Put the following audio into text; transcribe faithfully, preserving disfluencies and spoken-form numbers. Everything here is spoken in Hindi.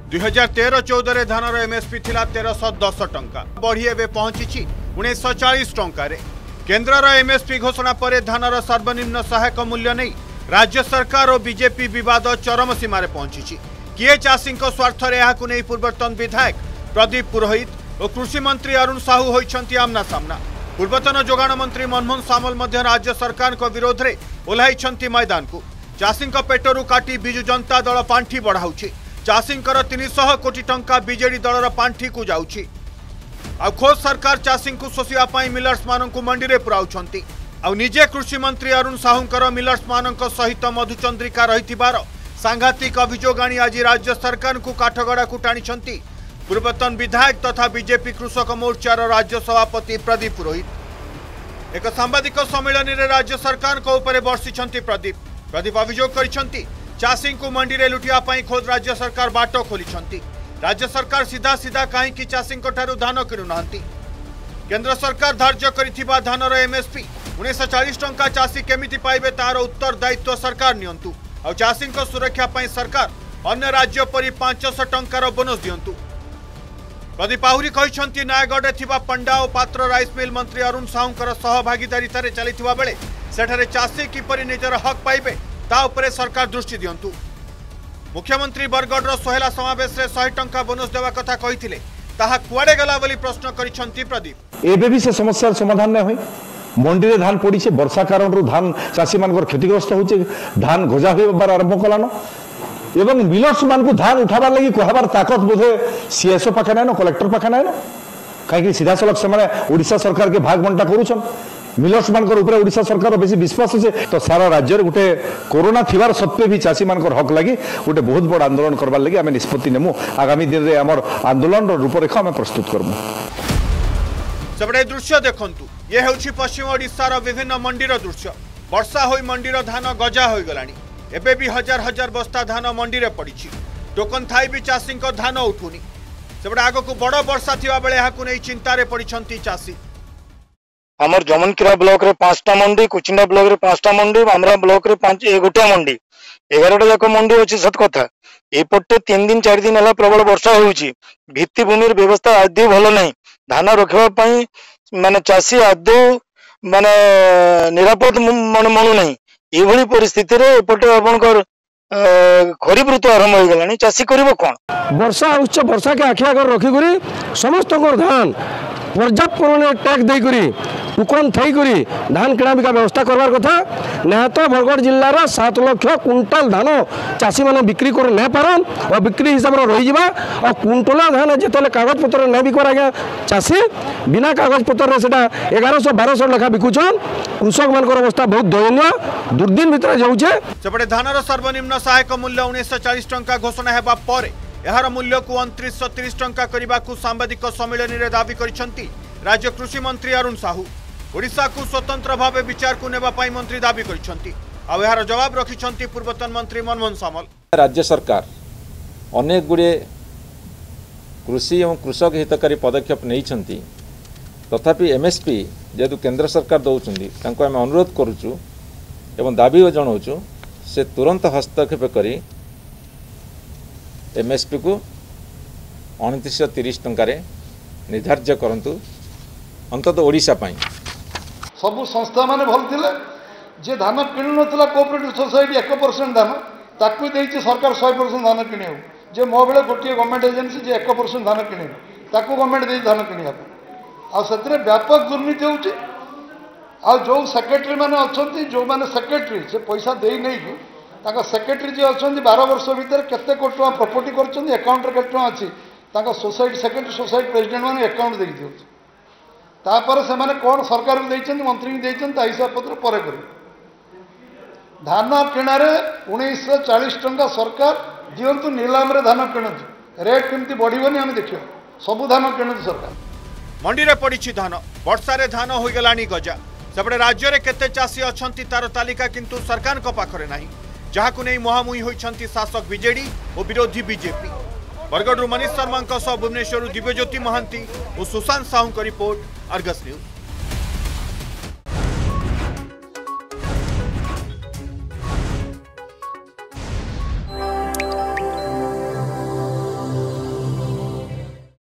दुई हजार तेरह चौदह धानर एमएसपी थिला तेरह दस टंका बढ़ी एवं पहुंची उन्नीस चालीस टंका केन्द्रर एमएसपी घोषणा पर धानर सर्वनिम्न सहायक मूल्य नहीं राज्य सरकार और बीजेपी विवाद चरम सीमार पहुंची। किए चाषी स्वार्थ नहीं पूर्वतन विधायक प्रदीप पुरोहित और कृषि मंत्री अरुण साहू होइछंती आमना सामना। पूर्वतन जोगाण मंत्री मनमोहन सामल मध्य राज्य सरकार को विरोध में ओह्लाइछंती मैदान को। चाषी पेटरू काटी बिजु जनता दल पांठी बढ़ाऊँच। चाषी तीन सौ कोटी टंका बीजेडी दलर पांठी को जाऊँगी। आ खोज सरकार चाषी को शोषापी मिलर्स मान मंडी में पुराउछंती। आ निजे कृषि मंत्री अरुण साहूंकर मिलर्स मान सहित मधुचंद्रिका रही सांघातिक अभियोग आनी आज राज्य सरकार को काठगड़ा को टाणी पूर्वतन विधायक तथा बीजेपी कृषक मोर्चार राज्य सभापति प्रदीप पुरोहित। एक सांबादिक सम्मेलन में राज्य सरकार को ऊपर बर्षिछंती प्रदीप प्रदीप अभियोग करिछंती चाषी को मंडी में लुटिया खोद राज्य सरकार बाट खोली। राज्य सरकार सीधा सीधा कहीं चाषी धान किणुना। केंद्र सरकार धार्य करिथिबा धानर एमएसपी उन्नीस चालीस टंका चाषी केमिति पाइबे तार उत्तर दायित्व सरकार नियंतु। और चाषी सुरक्षा पर सरकार अन्य राज्य परि पांच सौ टंकार बोनस दियंतु। प्रदीप आहुरी कहिछंती नयागढ़ थिबा पंडा और पात्र राइस मिल मंत्री अरुण साहूंकर सहभागितारितारे चलिथिबा बेले सेठारे चाषी किपरि निजर हक पाइबे ता उपरे सरकार दृष्टि दियंतु। मुख्यमंत्री बरगढ़ सोहेला समावेश रे सौ टंका बोनस देवा कथा कहिथिले ताहा कुआडे गला बोली प्रश्न करिछंती प्रदीप। एबे भी से समस्या समाधान नै होई। मंडी रे धान पड़ी वर्षा कारण रु धान चाषी मान क्षतिग्रस्त होचे धान गजा होबार आरंभ कलान एवं मिलर्स मान को धान उठाबार लगी कहबार ताकत बोधे सीएसओ पाखे ना कलेक्टर पाखे ना कहीं सीधा सलख से ओडिशा सरकार के भाग बंटा करूछन। मिलर्स मान ऊपर ओडिशा सरकार बेसी विश्वास है तो सारा राज्य गोटे कोरोना थिबार सत्वे भी चाषी मान हक लगी गोटे बहुत बड़ आंदोलन करबार लगी आम निष्पत्ति नेमु। आगामी दिन में आम आंदोलन रूपरेखा आम प्रस्तुत करमु। सेपटे दृश्य देखंतु ये हेउछि पश्चिम ओडिशार विभिन्न मंडीर दृश्य। वर्षा होई मंडीर धान गजा होई गलानी। एबे भी हजार हजार बस्ता धान मंडी रे पड़िछि। टोकन थाई भी चाषी धान उठुनी। सेपटे आगो को बड़ वर्षा थिबा बेले हाकु नै चिंतारे पड़िछंती चाषी। हमर जमनकिरा ब्लॉक रे पांचटा मंडी कुचिंडा ब्लॉक रे पांचटा मंडी हमरा ब्लॉक रे पांच ए गोटे मंडी एगारटा जाक मंडी अछि सत कथा। एपटे तीन दिन चार दिन हला प्रबल वर्षा होउछि। भित्ति भूमि व्यवस्था आदि भल नै। धान रखवा पई माने चाषी आदौ माने निरापद मन मनु नै। एभली परिस्थिति रे एपटे आपनकर खरीफ ऋतु आरंभ हो गलानी चाषी करिवो कोन। वर्षा उच्च वर्षा के आखिया कर रखी करी समस्त धान पर्याप्त परिमाण टैक्स देकरी टोकन थी धान किणा बिका व्यवस्था करवार कथा ना तो बरगढ़ जिलार सात लक्ष कुंटाल धान चाषी मैंने बिक्री कर नहीं पारन और बिक्री हिसाब से रही और कुंटला धान जिते कागज पत्र नहीं बिकवार आज्ञा चाषी बिना कागज पत्र से एगार सौ बारह सौ लेखा बिकुचन। कृषक मान अवस्था बहुत दयनीय दुर्दिन भितर जाऊे। सेपटे धानर सर्वनिम्न सहायक मूल्य उन्नीस चालीस टंका घोषणा हेबा परे यार मूल्य को उनतीस तीस टंका करने को सांबादिक सम्मेलन में दावी करिसेंती राज्य कृषि मंत्री अरुण साहू। ओडिशा को स्वतंत्र भाव विचार को नेबा पाई मंत्री दावी करिसेंती। आ यार जवाब रखिसेंती पूर्वतन मंत्री मनमोहन सामल। राज्य सरकार अनेक गुड़े कृषि और कृषक हितकारी पदक्षेप नहीं तथापि एमएसपी जेहेतु केंद्र सरकार दौरान आम अनुरोध करुचु एवं दाबी जनाऊँ से तुरंत हस्तक्षेप करी एमएसपी को उनतीस तीस टंकार निर्धार्य करंतु अंतत ओडिशा पाई। सबु संस्था माने भल थिले जे धान किणु नथिला कोऑपरेटिव सोसाइटी एक परसेंट धान ताकू देइछि सरकार सौ परसेंट धान किणियो जे मो बेले गोटे गवर्नमेंट एजेंसी जे एक परसेंट धान किणियो ताकू गवर्नमेंट देइ धान किणिया आ सतरे व्यापक दुर्नीति होउछि। आ जो सेक्रेटरी माने अछंती जो माने सेक्रेटरी से पैसा देइ नै कि ताका सेक्रेटरी जे अछंती बारह वर्ष भीतर केते कोटी टका प्रॉपर्टी करछंती अकाउंट रे केते टका अछि ताका सोसाइटी सेक्रेटरी सोसाइटी प्रेसिडेंट माने अकाउंट देइ दियो तापर से माने कोन सरकार को देइछन मंत्री को देइछन ता हिसाब पत्र परे कर धान किणारे उन्नीस चालीस टंका सरकार दियंतु नीलाम रे धान किणतु रेट केमती बढ़िबनी हम देखियो सब धान किणतु सरकार। मंडी रे पड़िछि धान वर्षा रे धान होई गलानी गजा। सेपटे राज्य रे केते चाषी अछंती तार तालिका किंतु सरकार को पाखरे नाही जहाकु नै मुहामुही होइछंती शासक बीजेडी और विरोधी बीजेपी। बरगढ़ मनीष शर्मा भुवनेश्वर दिव्यज्योति महांती और सुशांत साहू का रिपोर्ट अर्गस न्यूज।